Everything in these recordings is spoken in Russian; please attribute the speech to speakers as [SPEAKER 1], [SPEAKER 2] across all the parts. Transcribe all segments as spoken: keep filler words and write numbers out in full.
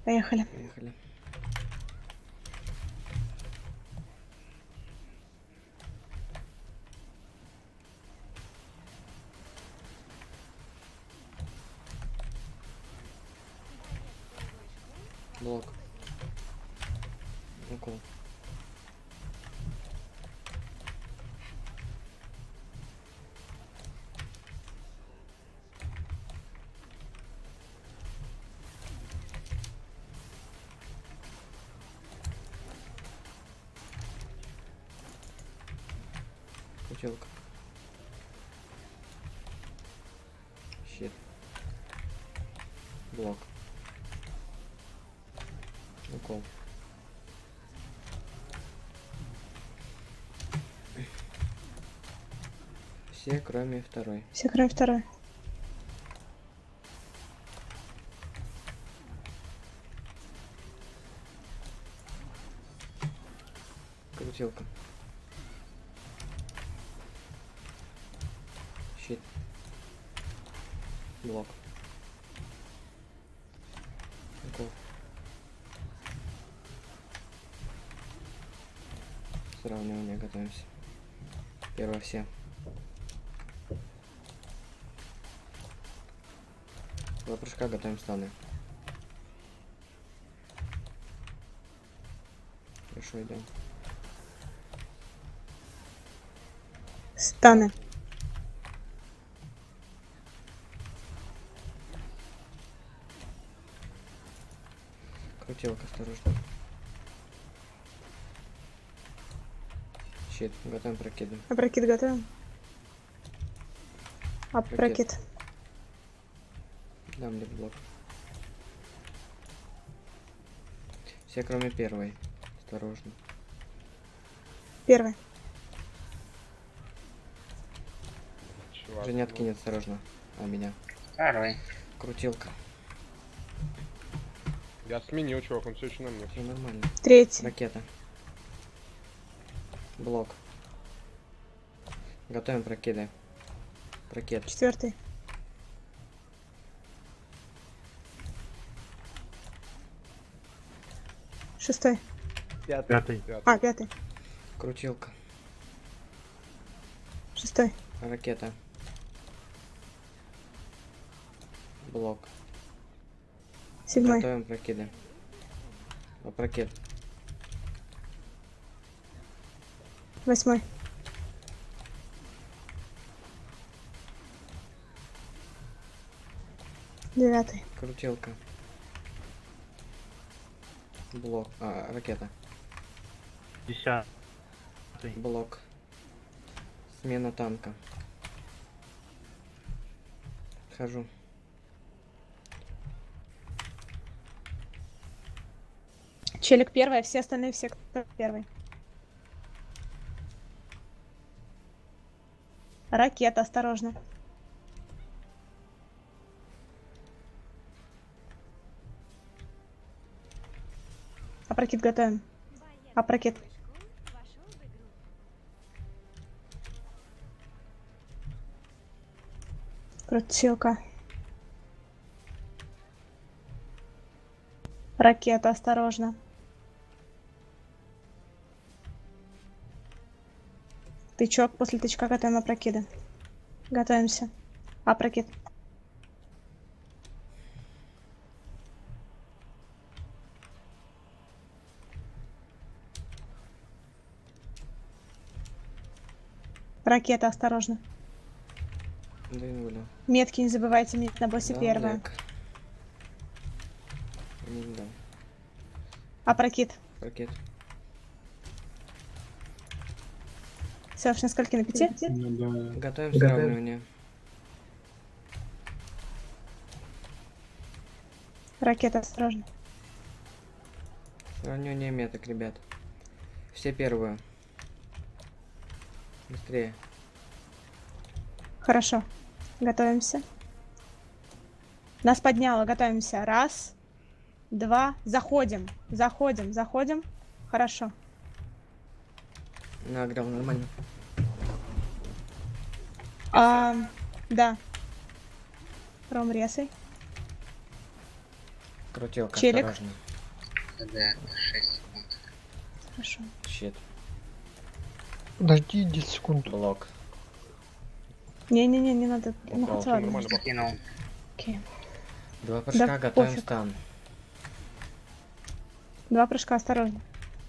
[SPEAKER 1] Поехали.
[SPEAKER 2] Поехали. Блок. Укол. Крутилка. Щит. Блок. Укол. Все, кроме второй.
[SPEAKER 1] Все, кроме второй.
[SPEAKER 2] Крутилка. Щит. Блок. Укол. Сравнивание, готовимся. Первое все. Два прыжка, готовим станы. Хорошо, идем.
[SPEAKER 1] Станы.
[SPEAKER 2] Крутилка, осторожно. Щит, готовим прокиды.
[SPEAKER 1] Опрокид готовим. Опрокид.
[SPEAKER 2] Дам лик блок. Все, кроме первой. Осторожно.
[SPEAKER 1] Первый.
[SPEAKER 2] Уже не откинет, осторожно. А меня.
[SPEAKER 3] Второй.
[SPEAKER 2] Крутилка.
[SPEAKER 4] Я сменил, чувак, он все еще на мне.
[SPEAKER 2] Все нормально.
[SPEAKER 1] Третий.
[SPEAKER 2] Ракета. Блок. Готовим прокиды. Прокид.
[SPEAKER 1] Четвертый. Шестой.
[SPEAKER 4] Пятый.
[SPEAKER 1] А, пятый.
[SPEAKER 2] Крутилка.
[SPEAKER 1] Шестой.
[SPEAKER 2] Ракета. Блок.
[SPEAKER 1] Седьмой.
[SPEAKER 2] Готовим прокиды. Прокид.
[SPEAKER 1] Восьмой. Девятый.
[SPEAKER 2] Крутилка. Блок. А, ракета.
[SPEAKER 5] Десятый.
[SPEAKER 2] Блок. Смена танка. Хожу.
[SPEAKER 1] Челик первый, а все остальные все кто первый. Ракета, осторожно. Опрокид готовим. Опрокид. Крутилка. Ракета, осторожно. Тычок, после тычка готовим опрокиды. Готовимся. Опрокид. Ракета, осторожно.
[SPEAKER 2] Двинули.
[SPEAKER 1] Метки не забывайте метить на боссе
[SPEAKER 2] Да,
[SPEAKER 1] первая.
[SPEAKER 2] лэг. Не дам.
[SPEAKER 1] Опрокид.
[SPEAKER 2] Ракет.
[SPEAKER 1] Все, на скольки, на пяти?
[SPEAKER 2] Готовим сравнивание.
[SPEAKER 1] Ракета, осторожно.
[SPEAKER 2] Сравнивание меток, ребят. Все первые. Быстрее.
[SPEAKER 1] Хорошо. Готовимся. Нас подняло, готовимся. Раз, два, заходим. Заходим, заходим. Хорошо.
[SPEAKER 2] Нагрел нормально.
[SPEAKER 1] А, да. Ром, резай.
[SPEAKER 2] Крутилка,
[SPEAKER 1] Челик.
[SPEAKER 2] осторожно.
[SPEAKER 3] КД шесть секунд.
[SPEAKER 1] Хорошо.
[SPEAKER 2] Щит.
[SPEAKER 6] Подожди десять секунд.
[SPEAKER 2] Блок.
[SPEAKER 1] Не-не-не, не надо. Ну,
[SPEAKER 2] Упал.
[SPEAKER 1] хотя ладно.
[SPEAKER 4] Нормально.
[SPEAKER 3] Закинул.
[SPEAKER 1] Окей.
[SPEAKER 2] Два прыжка,
[SPEAKER 1] Да
[SPEAKER 2] готовим
[SPEAKER 1] пофиг.
[SPEAKER 2] стан.
[SPEAKER 1] Два прыжка, осторожно.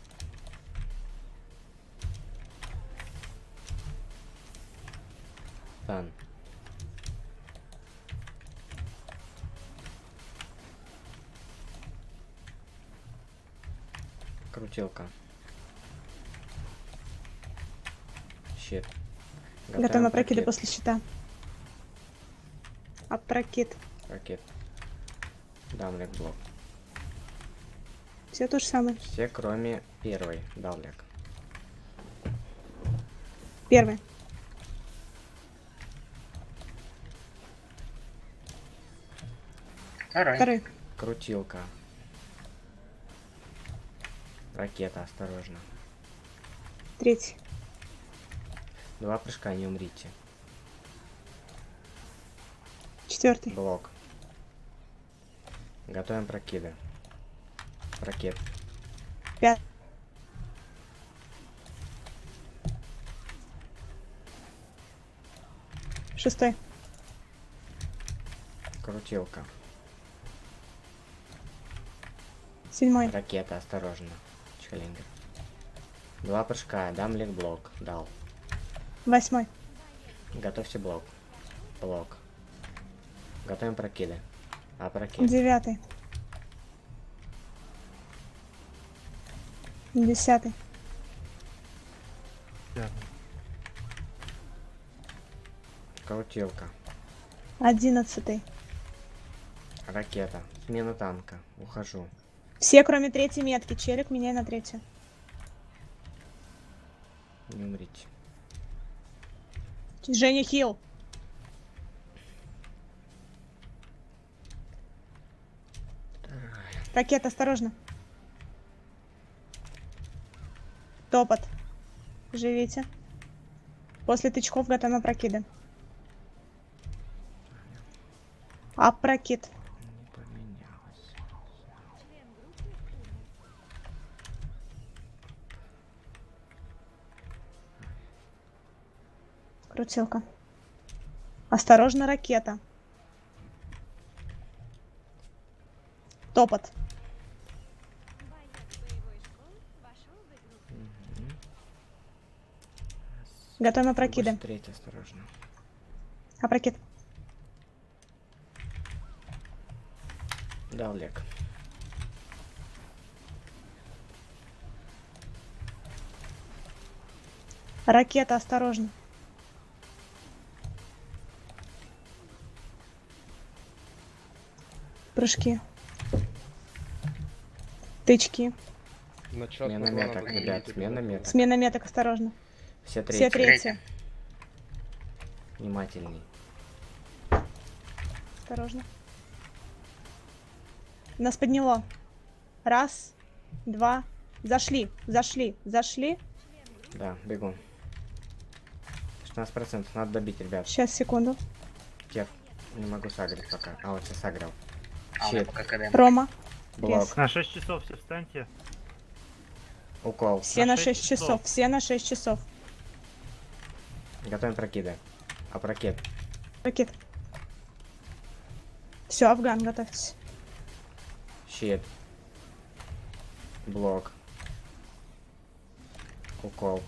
[SPEAKER 2] Стан. Крутилка. Щит.
[SPEAKER 1] Готовим опрокиды
[SPEAKER 2] прокид.
[SPEAKER 1] после щита. Опрокид.
[SPEAKER 2] Ракет. Дамлек блок.
[SPEAKER 1] Все то же самое.
[SPEAKER 2] Все, кроме первой. Дамлек.
[SPEAKER 1] Первый.
[SPEAKER 3] Второй.
[SPEAKER 1] Второй.
[SPEAKER 2] Крутилка. Ракета, осторожно.
[SPEAKER 1] Третий.
[SPEAKER 2] Два прыжка, не умрите.
[SPEAKER 1] Четвертый.
[SPEAKER 2] Блок. Готовим прокиды. Ракет.
[SPEAKER 1] Пятый. Шестой.
[SPEAKER 2] Крутилка.
[SPEAKER 1] Седьмой.
[SPEAKER 2] Ракета, осторожно. Челленджер. Два прыжка, дамлик блок. Дал.
[SPEAKER 1] Восьмой.
[SPEAKER 2] Готовьте блок. Блок. Готовим прокиды. А прокид.
[SPEAKER 1] Девятый. Десятый.
[SPEAKER 5] Пятый.
[SPEAKER 2] Крутилка.
[SPEAKER 1] Одиннадцатый.
[SPEAKER 2] Ракета. Смена танка. Ухожу.
[SPEAKER 1] Все, кроме третьей метки. Челик, меняй на третью.
[SPEAKER 2] Не умрите.
[SPEAKER 1] Женя хил. Ракета, осторожно. Топот. Живите. После тычков готовим опрокиды. Опрокид.
[SPEAKER 2] Не поменялось.
[SPEAKER 1] Крутилка. Осторожно, ракета. Топот. Готовим опрокиды.
[SPEAKER 2] Больше треть, осторожно.
[SPEAKER 1] Опрокид.
[SPEAKER 2] Дал лек.
[SPEAKER 1] Ракета, осторожно. Прыжки. Тычки.
[SPEAKER 4] На час
[SPEAKER 2] Смена
[SPEAKER 4] на два
[SPEAKER 2] меток,
[SPEAKER 4] надо
[SPEAKER 2] ребят,
[SPEAKER 4] заменить,
[SPEAKER 2] смена
[SPEAKER 4] ребята.
[SPEAKER 2] меток.
[SPEAKER 1] Смена меток, осторожно.
[SPEAKER 2] Все третьи.
[SPEAKER 1] Все третьи.
[SPEAKER 2] Внимательней.
[SPEAKER 1] Осторожно. Нас подняло. Раз, два. Зашли, зашли, зашли.
[SPEAKER 2] Да, бегу. шестнадцать процентов. Надо добить, ребят.
[SPEAKER 1] Сейчас, секунду.
[SPEAKER 2] Тек. Не могу сагрить пока. А, вот сейчас сагрил.
[SPEAKER 3] А у меня
[SPEAKER 2] Щит.
[SPEAKER 3] пока КД.
[SPEAKER 1] Рома.
[SPEAKER 2] Блок.
[SPEAKER 5] На шесть часов все встаньте.
[SPEAKER 2] Укол.
[SPEAKER 1] Все
[SPEAKER 5] На
[SPEAKER 1] на
[SPEAKER 5] шесть
[SPEAKER 1] шесть
[SPEAKER 5] часов.
[SPEAKER 1] часов. Все на шесть часов.
[SPEAKER 2] Готовим прокиды. А прокид.
[SPEAKER 1] Ракет. Все, Афган, готовьтесь.
[SPEAKER 2] Щит. Блок. Укол.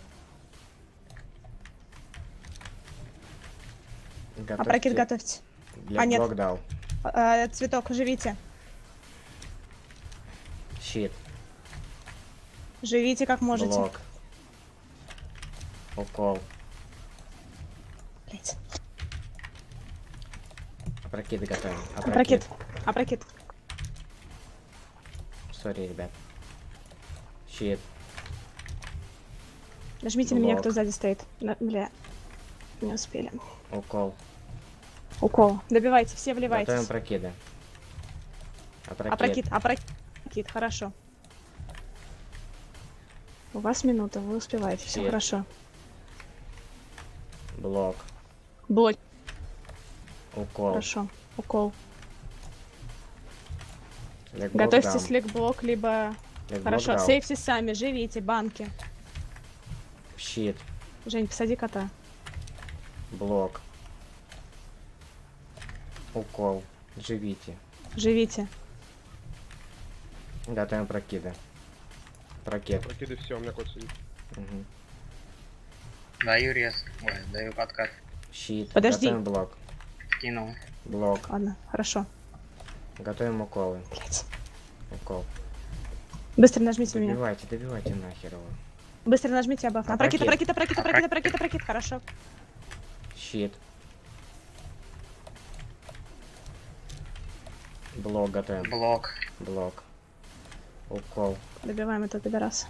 [SPEAKER 1] Опрокид
[SPEAKER 2] Готовьте.
[SPEAKER 1] готовьте.
[SPEAKER 2] Для
[SPEAKER 1] А, нет.
[SPEAKER 2] блок дал.
[SPEAKER 1] А, цветок, живите.
[SPEAKER 2] Щит.
[SPEAKER 1] Живите как можете.
[SPEAKER 2] Блок. Укол.
[SPEAKER 1] Блять.
[SPEAKER 2] Опрокиды готовим.
[SPEAKER 1] Опрокид. Опрокид.
[SPEAKER 2] Сори, ребят. Щит.
[SPEAKER 1] Нажмите на меня,
[SPEAKER 2] Блок.
[SPEAKER 1] кто сзади стоит. На- Бля. Не успели.
[SPEAKER 2] Укол.
[SPEAKER 1] Укол. Добивайте, все
[SPEAKER 2] Готовим
[SPEAKER 1] вливайтесь.
[SPEAKER 2] прокиды. Опрокид.
[SPEAKER 1] Опрокид, опрокид, хорошо. У вас минута, вы успеваете, все
[SPEAKER 2] Щит.
[SPEAKER 1] хорошо.
[SPEAKER 2] Блок.
[SPEAKER 1] Блок,
[SPEAKER 2] Укол.
[SPEAKER 1] хорошо. Укол.
[SPEAKER 2] Легблок
[SPEAKER 1] Готовьтесь
[SPEAKER 2] дам.
[SPEAKER 1] лик-блок, либо...
[SPEAKER 2] Легблок
[SPEAKER 1] Хорошо,
[SPEAKER 2] дал.
[SPEAKER 1] сейвьтесь сами, живите, банки.
[SPEAKER 2] Щит.
[SPEAKER 1] Жень, посади кота.
[SPEAKER 2] Блок. Укол. Живите.
[SPEAKER 1] Живите.
[SPEAKER 2] Готовим прокиды. Прокид.
[SPEAKER 4] Прокиды все, у меня кот сидит.
[SPEAKER 2] Угу.
[SPEAKER 3] Даю рез. Ой, даю подкат.
[SPEAKER 2] Щит.
[SPEAKER 1] Подожди.
[SPEAKER 2] Готовим блок.
[SPEAKER 3] Кинул.
[SPEAKER 2] Блок.
[SPEAKER 1] Ладно, хорошо.
[SPEAKER 2] Готовим уколы.
[SPEAKER 1] Блять.
[SPEAKER 2] Укол.
[SPEAKER 1] Быстро нажмите меня.
[SPEAKER 2] Добивайте, добивайте нахер его.
[SPEAKER 1] Быстро нажмите обав.
[SPEAKER 2] А
[SPEAKER 1] А прокита,
[SPEAKER 2] прокид?
[SPEAKER 1] прокита, прокита,
[SPEAKER 3] А
[SPEAKER 1] прокита,
[SPEAKER 3] прокид?
[SPEAKER 1] прокита, прокита. Хорошо.
[SPEAKER 2] Щит. Блок готовим.
[SPEAKER 3] Блок.
[SPEAKER 2] Блок. Укол.
[SPEAKER 1] Добиваем этого пидораса.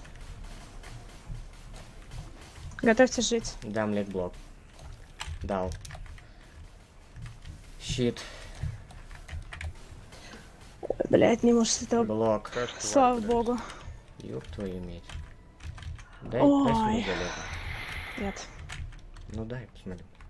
[SPEAKER 1] Готовьтесь жить.
[SPEAKER 2] Дам лик-блок. Дал. Щит.
[SPEAKER 1] Блять, не может с этого.
[SPEAKER 2] Блок.
[SPEAKER 4] Кажется,
[SPEAKER 1] Слава
[SPEAKER 4] блядь.
[SPEAKER 1] богу.
[SPEAKER 2] Ёб твою медь. Дай, дай
[SPEAKER 1] Ой.
[SPEAKER 2] сюда, Лето.
[SPEAKER 1] Нет.
[SPEAKER 2] Ну дай, посмотрим.